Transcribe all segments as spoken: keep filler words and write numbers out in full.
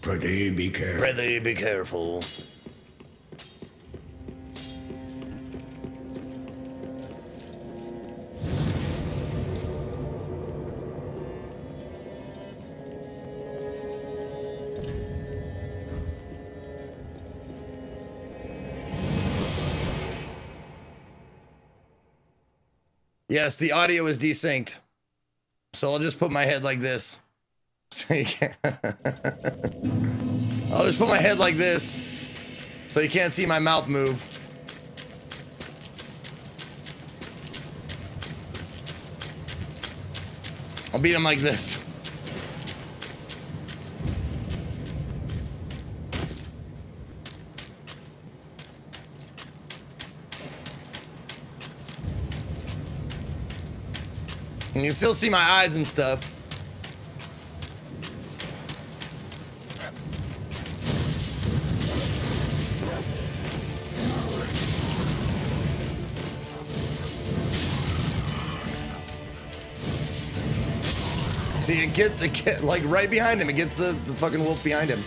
Prithee, be careful. Prithee, be careful. Yes, the audio is desynced. So I'll just put my head like this. So you can't. I'll just put my head like this. So you can't see my mouth move. I'll beat him like this. And you can still see my eyes and stuff. See, it get the get like right behind him. It gets the, the fucking wolf behind him.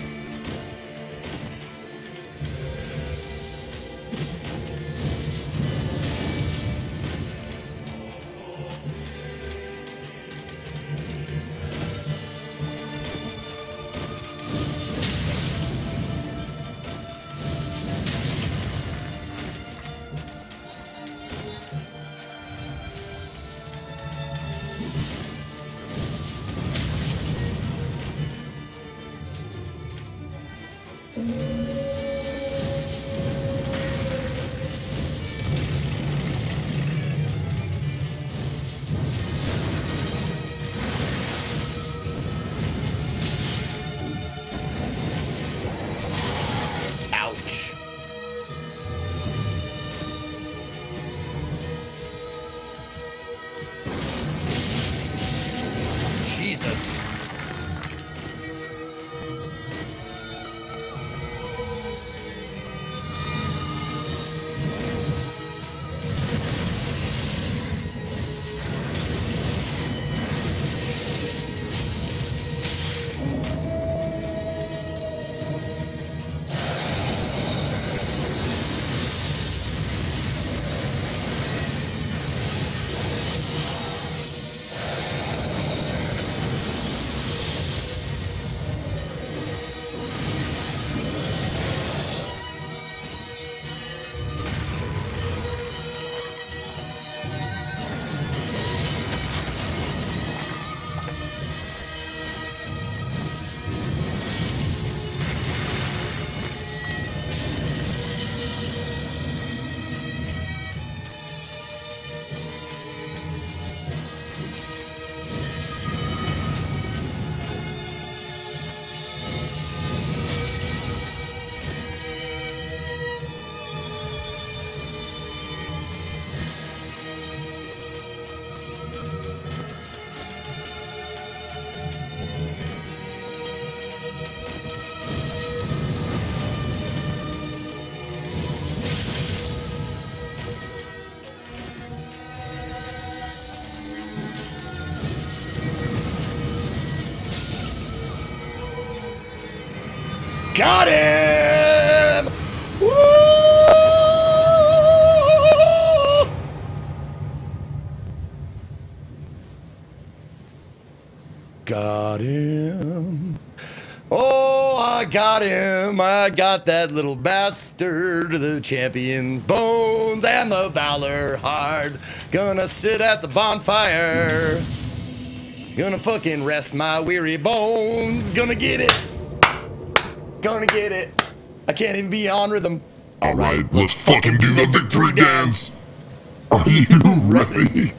Got him! Woo! Got him. Oh, I got him. I got that little bastard. The champion's bones and the valor hard. Gonna sit at the bonfire. Gonna fucking rest my weary bones. Gonna get it. Gonna get it. I can't even be on rhythm. Alright, let's fucking do the victory dance. Are you ready?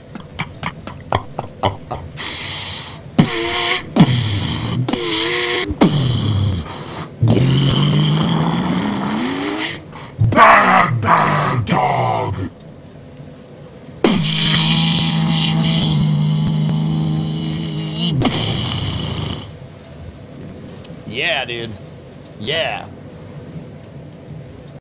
Bad, bad dog. Yeah, dude. Yeah.